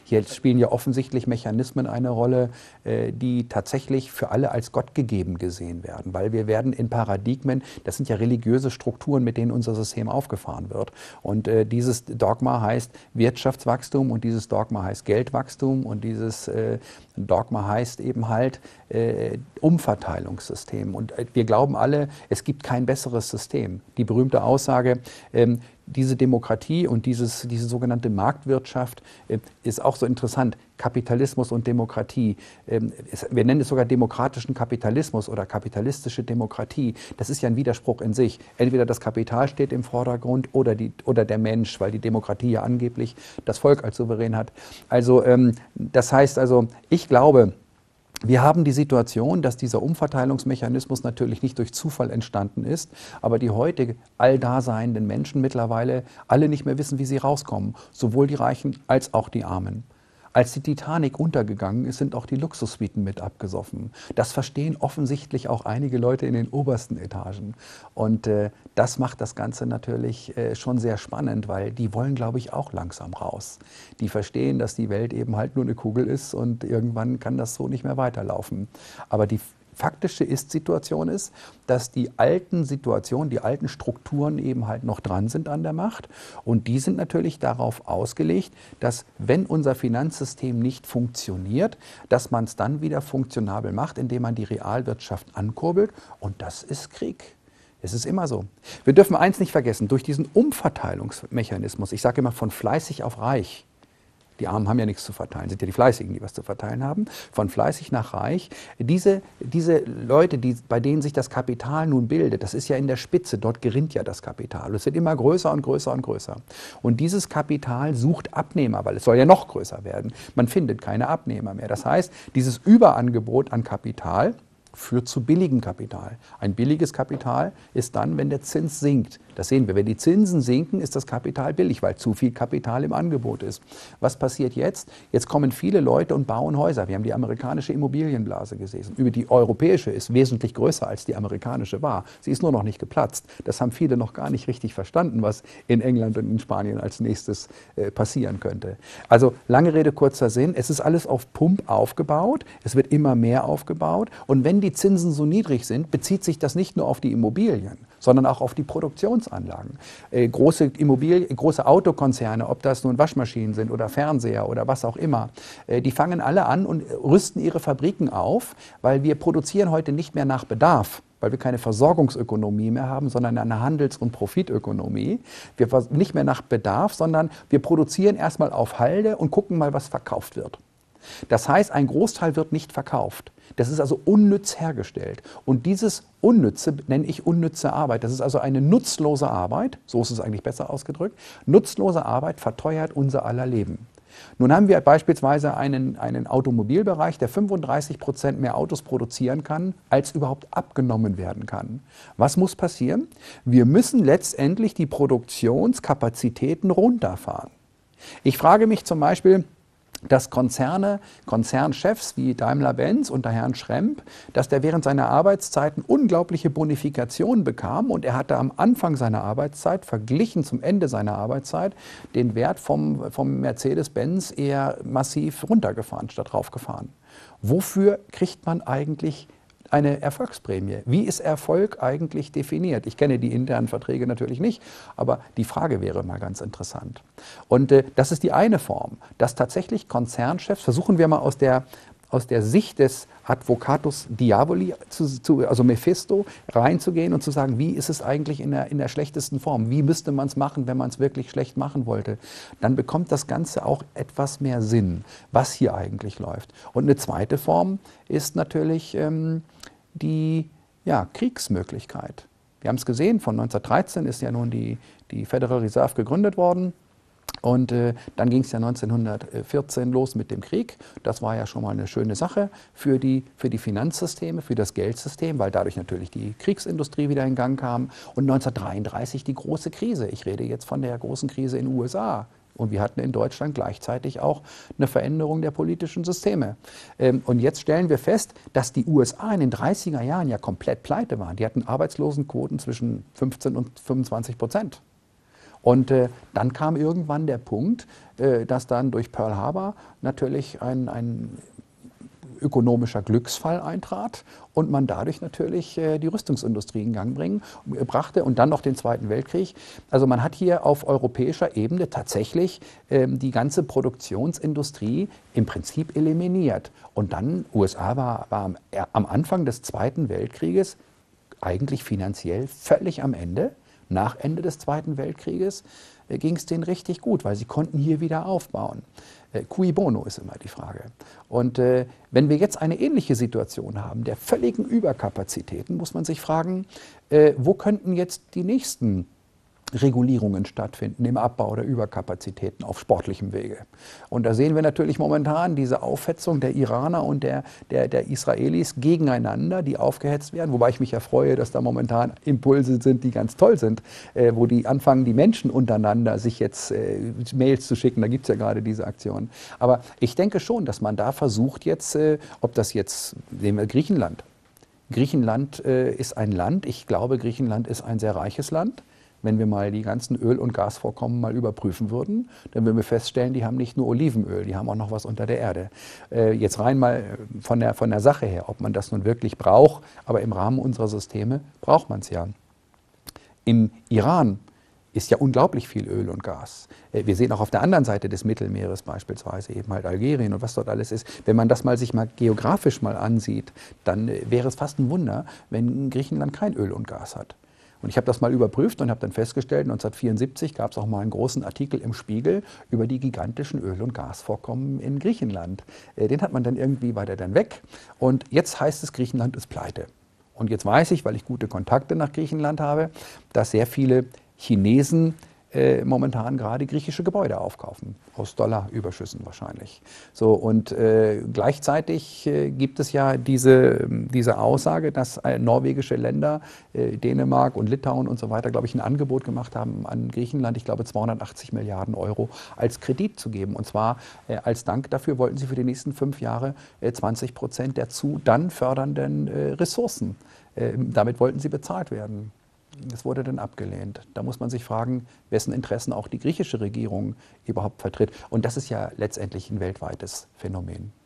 Hier spielen ja offensichtlich Mechanismen eine Rolle, die tatsächlich für alle als Gott gegeben gesehen werden. Weil wir werden in Paradigmen, das sind ja religiöse Strukturen, mit denen unser System aufgefahren wird. Und dieses Dogma heißt Wirtschaftswachstum und dieses Dogma heißt Geldwachstum und dieses Dogma heißt eben halt Umverteilungssystem. Und wir glauben alle, es gibt kein besseres System. Die berühmte Aussage, diese Demokratie und diese sogenannte Marktwirtschaft ist auch so interessant. Kapitalismus und Demokratie. Wir nennen es sogar demokratischen Kapitalismus oder kapitalistische Demokratie. Das ist ja ein Widerspruch in sich. Entweder das Kapital steht im Vordergrund oder der Mensch, weil die Demokratie ja angeblich das Volk als souverän hat. Also das heißt also, ich glaube, wir haben die Situation, dass dieser Umverteilungsmechanismus natürlich nicht durch Zufall entstanden ist, aber die heute alldaseienden Menschen mittlerweile alle nicht mehr wissen, wie sie rauskommen, sowohl die Reichen als auch die Armen. Als die Titanic untergegangen ist, sind auch die Luxussuiten mit abgesoffen. Das verstehen offensichtlich auch einige Leute in den obersten Etagen. Und das macht das Ganze natürlich schon sehr spannend, weil die wollen, glaube ich, auch langsam raus. Die verstehen, dass die Welt eben halt nur eine Kugel ist und irgendwann kann das so nicht mehr weiterlaufen. Aber die faktische Ist-Situation ist, dass die alten Situationen, die alten Strukturen eben halt noch dran sind an der Macht. Und die sind natürlich darauf ausgelegt, dass wenn unser Finanzsystem nicht funktioniert, dass man es dann wieder funktionabel macht, indem man die Realwirtschaft ankurbelt. Und das ist Krieg. Es ist immer so. Wir dürfen eins nicht vergessen, durch diesen Umverteilungsmechanismus, ich sage immer von fleißig auf reich, die Armen haben ja nichts zu verteilen, sind ja die Fleißigen, die was zu verteilen haben. Von fleißig nach reich. Diese Leute, bei denen sich das Kapital nun bildet, das ist ja in der Spitze, dort gerinnt ja das Kapital. Es wird immer größer und größer und größer. Und dieses Kapital sucht Abnehmer, weil es soll ja noch größer werden. Man findet keine Abnehmer mehr. Das heißt, dieses Überangebot an Kapital führt zu billigem Kapital. Ein billiges Kapital ist dann, wenn der Zins sinkt. Das sehen wir. Wenn die Zinsen sinken, ist das Kapital billig, weil zu viel Kapital im Angebot ist. Was passiert jetzt? Jetzt kommen viele Leute und bauen Häuser. Wir haben die amerikanische Immobilienblase gesehen. Die europäische ist wesentlich größer, als die amerikanische war. Sie ist nur noch nicht geplatzt. Das haben viele noch gar nicht richtig verstanden, was in England und in Spanien als nächstes passieren könnte. Also lange Rede, kurzer Sinn. Es ist alles auf Pump aufgebaut. Es wird immer mehr aufgebaut. Und wenn die Zinsen so niedrig sind, bezieht sich das nicht nur auf die Immobilien, sondern auch auf die Produktionsanlagen. Große Autokonzerne, ob das nun Waschmaschinen sind oder Fernseher oder was auch immer, die fangen alle an und rüsten ihre Fabriken auf, weil wir produzieren heute nicht mehr nach Bedarf, weil wir keine Versorgungsökonomie mehr haben, sondern eine Handels- und Profitökonomie. Wir nicht mehr nach Bedarf, sondern wir produzieren erstmal auf Halde und gucken mal, was verkauft wird. Das heißt, ein Großteil wird nicht verkauft. Das ist also unnütz hergestellt. Und dieses Unnütze nenne ich unnütze Arbeit. Das ist also eine nutzlose Arbeit, so ist es eigentlich besser ausgedrückt. Nutzlose Arbeit verteuert unser aller Leben. Nun haben wir beispielsweise einen Automobilbereich, der 35% mehr Autos produzieren kann, als überhaupt abgenommen werden kann. Was muss passieren? Wir müssen letztendlich die Produktionskapazitäten runterfahren. Ich frage mich zum Beispiel, dass Konzernchefs wie Daimler-Benz unter Herrn Schremp, dass der während seiner Arbeitszeiten unglaubliche Bonifikationen bekam und er hatte am Anfang seiner Arbeitszeit, verglichen zum Ende seiner Arbeitszeit, den Wert vom Mercedes-Benz eher massiv runtergefahren statt raufgefahren. Wofür kriegt man eigentlich eine Erfolgsprämie? Wie ist Erfolg eigentlich definiert? Ich kenne die internen Verträge natürlich nicht, aber die Frage wäre mal ganz interessant. Und das ist die eine Form, dass tatsächlich Konzernchefs, versuchen wir mal aus der Sicht des Advocatus Diaboli, also Mephisto, reinzugehen und zu sagen, wie ist es eigentlich in der schlechtesten Form? Wie müsste man es machen, wenn man es wirklich schlecht machen wollte? Dann bekommt das Ganze auch etwas mehr Sinn, was hier eigentlich läuft. Und eine zweite Form ist natürlich die Kriegsmöglichkeit. Wir haben es gesehen, von 1913 ist ja nun die Federal Reserve gegründet worden. Und dann ging es ja 1914 los mit dem Krieg. Das war ja schon mal eine schöne Sache für die Finanzsysteme, für das Geldsystem, weil dadurch natürlich die Kriegsindustrie wieder in Gang kam. Und 1933 die große Krise. Ich rede jetzt von der großen Krise in den USA. Und wir hatten in Deutschland gleichzeitig auch eine Veränderung der politischen Systeme. Und jetzt stellen wir fest, dass die USA in den 30er Jahren ja komplett pleite waren. Die hatten Arbeitslosenquoten zwischen 15% und 25%. Und dann kam irgendwann der Punkt, dass dann durch Pearl Harbor natürlich ein ökonomischer Glücksfall eintrat und man dadurch natürlich die Rüstungsindustrie in Gang brachte und dann noch den Zweiten Weltkrieg. Also man hat hier auf europäischer Ebene tatsächlich die ganze Produktionsindustrie im Prinzip eliminiert. Und dann, USA war am Anfang des Zweiten Weltkrieges eigentlich finanziell völlig am Ende. Nach Ende des Zweiten Weltkrieges ging es denen richtig gut, weil sie konnten hier wieder aufbauen. Cui bono ist immer die Frage. Und wenn wir jetzt eine ähnliche Situation haben, der völligen Überkapazitäten, muss man sich fragen, wo könnten jetzt die nächsten Regulierungen stattfinden im Abbau der Überkapazitäten auf sportlichem Wege. Und da sehen wir natürlich momentan diese Aufhetzung der Iraner und der Israelis gegeneinander, die aufgehetzt werden, wobei ich mich ja freue, dass da momentan Impulse sind, die ganz toll sind, wo die anfangen, die Menschen untereinander sich jetzt Mails zu schicken, da gibt es ja gerade diese Aktion. Aber ich denke schon, dass man da versucht jetzt, ob das jetzt, nehmen wir Griechenland. Griechenland ist ein Land, ich glaube, Griechenland ist ein sehr reiches Land. Wenn wir mal die ganzen Öl- und Gasvorkommen mal überprüfen würden, dann würden wir feststellen, die haben nicht nur Olivenöl, die haben auch noch was unter der Erde. Jetzt rein mal von der Sache her, ob man das nun wirklich braucht, aber im Rahmen unserer Systeme braucht man es ja. Im Iran ist ja unglaublich viel Öl und Gas. Wir sehen auch auf der anderen Seite des Mittelmeeres beispielsweise eben halt Algerien und was dort alles ist. Wenn man das sich mal geografisch mal ansieht, dann wäre es fast ein Wunder, wenn Griechenland kein Öl und Gas hat. Und ich habe das mal überprüft und habe dann festgestellt, 1974 gab es auch mal einen großen Artikel im Spiegel über die gigantischen Öl- und Gasvorkommen in Griechenland. Den hat man dann irgendwie weiter dann weg. Und jetzt heißt es, Griechenland ist pleite. Und jetzt weiß ich, weil ich gute Kontakte nach Griechenland habe, dass sehr viele Chinesen momentan gerade griechische Gebäude aufkaufen, aus Dollarüberschüssen wahrscheinlich. So, und gleichzeitig gibt es ja diese Aussage, dass norwegische Länder, Dänemark und Litauen und so weiter, glaube ich, ein Angebot gemacht haben an Griechenland, ich glaube 280 Milliarden Euro als Kredit zu geben. Und zwar als Dank dafür wollten sie für die nächsten 5 Jahre 20% der dann fördernden Ressourcen. Damit wollten sie bezahlt werden. Das wurde dann abgelehnt. Da muss man sich fragen, wessen Interessen auch die griechische Regierung überhaupt vertritt. Und das ist ja letztendlich ein weltweites Phänomen.